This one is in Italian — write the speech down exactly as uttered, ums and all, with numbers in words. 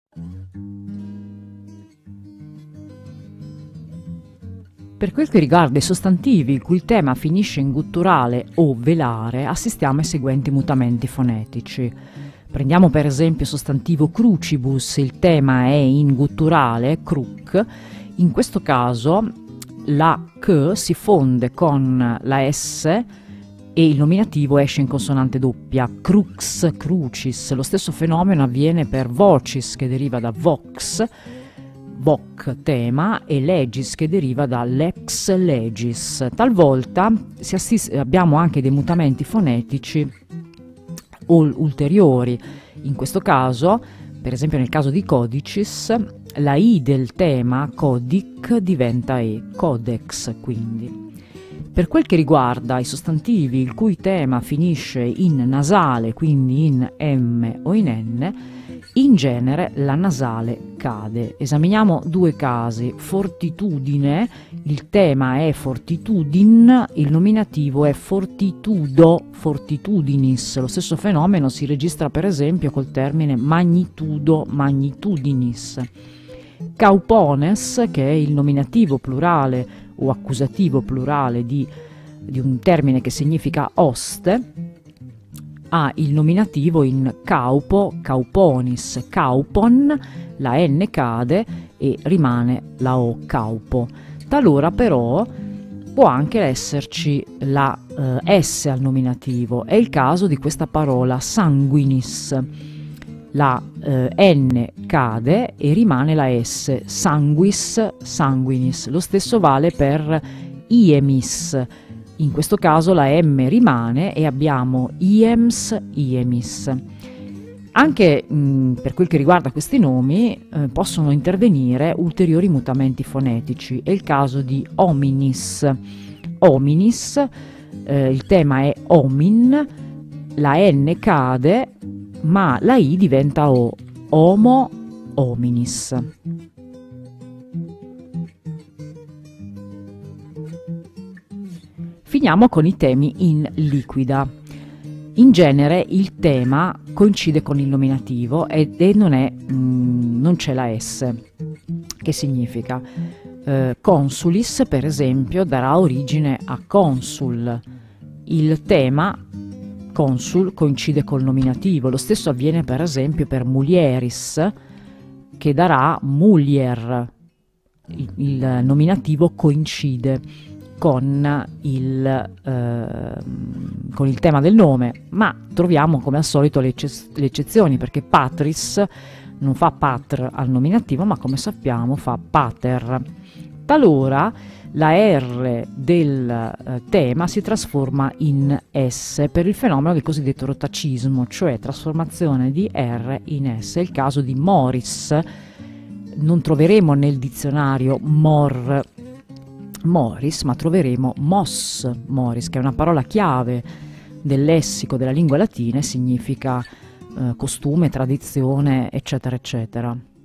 Per quel che riguarda i sostantivi il cui tema finisce in gutturale o velare, assistiamo ai seguenti mutamenti fonetici. Prendiamo per esempio il sostantivo crucibus, il tema è in gutturale, cruc. In questo caso la c si fonde con la s e il nominativo esce in consonante doppia, crux, crucis. Lo stesso fenomeno avviene per vocis, che deriva da vox, voc tema, e legis, che deriva da lex legis. Talvolta si assiste, abbiamo anche dei mutamenti fonetici ulteriori. In questo caso, per esempio nel caso di codicis, la i del tema codic diventa e, codex quindi. Per quel che riguarda i sostantivi il cui tema finisce in nasale, quindi in m o in n, in genere la nasale cade. Esaminiamo due casi. Fortitudine, il tema è fortitudin, il nominativo è fortitudo, fortitudinis. Lo stesso fenomeno si registra per esempio col termine magnitudo, magnitudinis. Caupones, che è il nominativo plurale o accusativo plurale di, di un termine che significa oste, ha il nominativo in caupo, cauponis, caupon, la n cade e rimane la o, caupo. Talora però può anche esserci la eh, s al nominativo, è il caso di questa parola sanguinis. La eh, n cade e rimane la s, sanguis, sanguinis. Lo stesso vale per iemis. In questo caso la m rimane e abbiamo iems, iemis. Anche mh, per quel che riguarda questi nomi eh, possono intervenire ulteriori mutamenti fonetici. È il caso di hominis. Hominis, eh, il tema è homin, la n cade ma la i diventa o, homo hominis. Finiamo con i temi in liquida. In genere il tema coincide con il nominativo ed e non è, mm, non c'è la s, che significa eh, consulis, per esempio, darà origine a consul. Il tema consul coincide col nominativo. Lo stesso avviene per esempio per mulieris, che darà mulier. Il, il nominativo coincide con il, eh, con il tema del nome, ma troviamo come al solito le, ecce- le eccezioni, perché patris non fa patr al nominativo, ma come sappiamo fa pater. Talora la R del eh, tema si trasforma in S per il fenomeno del cosiddetto rotacismo, cioè trasformazione di R in S. È il caso di moris. Non troveremo nel dizionario mor moris, ma troveremo mos moris, che è una parola chiave del lessico della lingua latina e significa eh, costume, tradizione, eccetera, eccetera.